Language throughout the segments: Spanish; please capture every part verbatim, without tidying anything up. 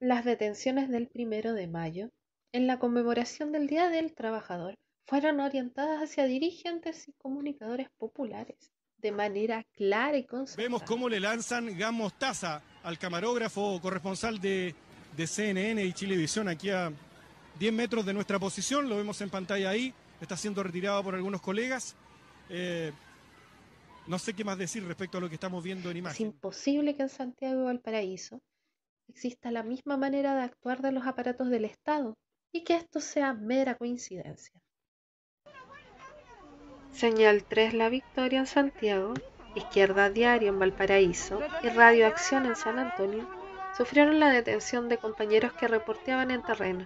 Las detenciones del primero de mayo, en la conmemoración del Día del Trabajador, fueron orientadas hacia dirigentes y comunicadores populares de manera clara y concertada. Vemos cómo le lanzan gas mostaza al camarógrafo corresponsal de, de C N N y Chilevisión aquí a diez metros de nuestra posición. Lo vemos en pantalla ahí, está siendo retirado por algunos colegas. Eh, no sé qué más decir respecto a lo que estamos viendo en imagen. Es imposible que en Santiago y Valparaíso exista la misma manera de actuar de los aparatos del Estado y que esto sea mera coincidencia. Señal tres La Victoria en Santiago, Izquierda Diario en Valparaíso y Radio Acción en San Antonio sufrieron la detención de compañeros que reporteaban en terreno.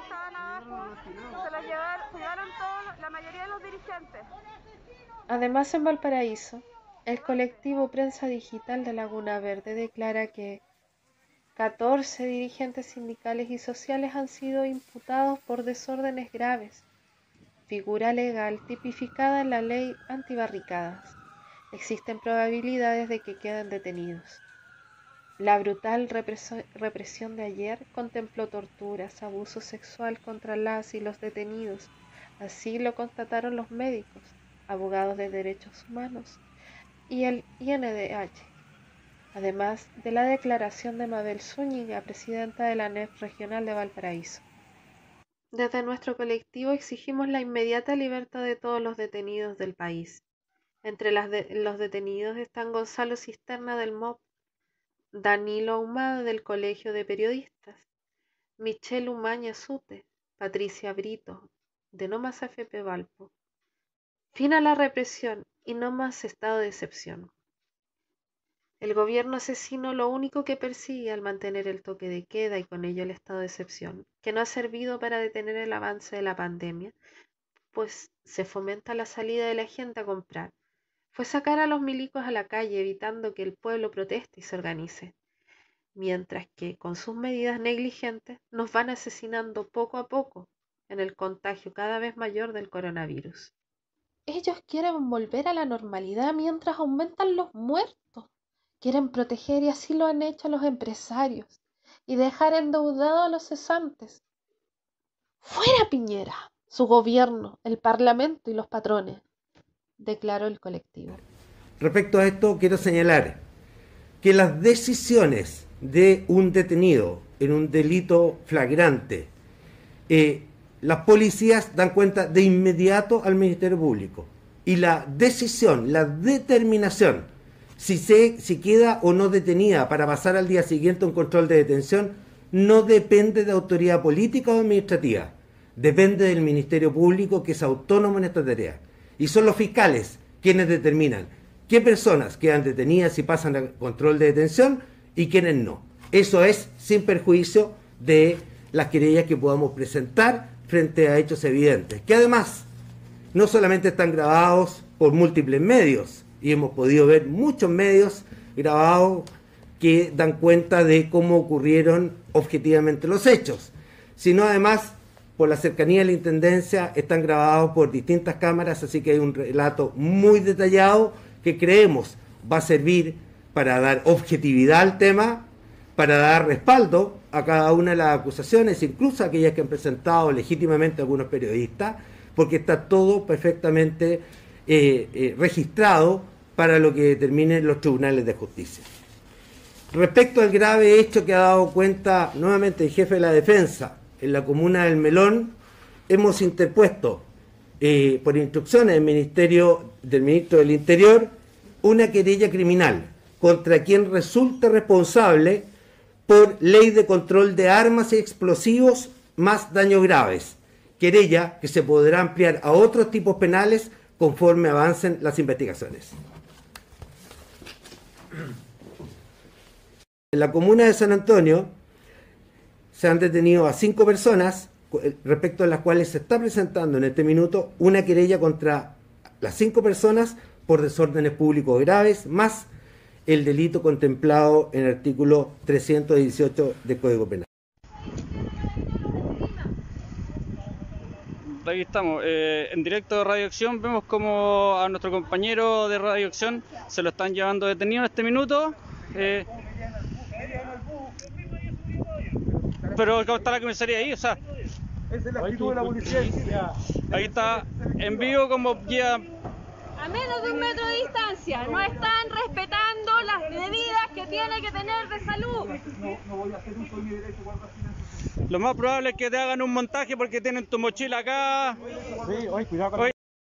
Se lo llevaron todos, la mayoría de los dirigentes. Además, en Valparaíso, el colectivo Prensa Digital de Laguna Verde declara que catorce dirigentes sindicales y sociales han sido imputados por desórdenes graves, figura legal tipificada en la ley antibarricadas. Existen probabilidades de que queden detenidos. La brutal represión de ayer contempló torturas, abuso sexual contra las y los detenidos. Así lo constataron los médicos, abogados de derechos humanos y el I N D H, además de la declaración de Mabel Zúñiga, presidenta de la N E F regional de Valparaíso. Desde nuestro colectivo exigimos la inmediata libertad de todos los detenidos del país. Entre las de, los detenidos están Gonzalo Cisterna del M O P, Danilo Ahumada del Colegio de Periodistas, Michelle Umaña Sute, Patricia Brito, de No Más F P Valpo. Fin a la represión y no más estado de excepción. El gobierno asesino lo único que persigue al mantener el toque de queda y con ello el estado de excepción, que no ha servido para detener el avance de la pandemia, pues se fomenta la salida de la gente a comprar, fue sacar a los milicos a la calle evitando que el pueblo proteste y se organice, mientras que con sus medidas negligentes nos van asesinando poco a poco en el contagio cada vez mayor del coronavirus. Ellos quieren volver a la normalidad mientras aumentan los muertos. Quieren proteger y así lo han hecho los empresarios y dejar endeudados a los cesantes. ¡Fuera Piñera! Su gobierno, el parlamento y los patrones, declaró el colectivo. Respecto a esto, quiero señalar que las decisiones de un detenido en un delito flagrante, eh, las policías dan cuenta de inmediato al Ministerio Público y la decisión, la determinación, si, se, si queda o no detenida para pasar al día siguiente un control de detención, no depende de autoridad política o administrativa, depende del Ministerio Público, que es autónomo en esta tarea. Y son los fiscales quienes determinan qué personas quedan detenidas y pasan al control de detención y quiénes no. Eso es sin perjuicio de las querellas que podamos presentar frente a hechos evidentes, que además no solamente están grabados por múltiples medios, y hemos podido ver muchos medios grabados que dan cuenta de cómo ocurrieron objetivamente los hechos, sino además por la cercanía de la Intendencia están grabados por distintas cámaras, así que hay un relato muy detallado que creemos va a servir para dar objetividad al tema, para dar respaldo a cada una de las acusaciones, incluso aquellas que han presentado legítimamente algunos periodistas, porque está todo perfectamente eh, eh, registrado para lo que determinen los tribunales de justicia. Respecto al grave hecho que ha dado cuenta nuevamente el jefe de la defensa en la comuna del Melón, hemos interpuesto eh, por instrucciones del Ministerio del Ministro del Interior una querella criminal contra quien resulte responsable por ley de control de armas y explosivos más daños graves, querella que se podrá ampliar a otros tipos penales conforme avancen las investigaciones. En la comuna de San Antonio se han detenido a cinco personas respecto a las cuales se está presentando en este minuto una querella contra las cinco personas por desórdenes públicos graves, más el delito contemplado en el artículo trescientos dieciocho del Código Penal. Aquí estamos, eh, en directo de Radio Acción. Vemos como a nuestro compañero de Radio Acción se lo están llevando detenido en este minuto. Eh, Pero ¿cómo está la comisaría ahí? O sea, esa es la actitud de la policía de Chile. ahí está en vivo como guía. A menos de un metro de distancia, no están respetando las medidas que tiene que tener de salud. No, no voy a hacer uso de mi derecho a guardar silencio. Lo más probable es que te hagan un montaje porque tienen tu mochila acá. Sí, oye, cuidado con Oye,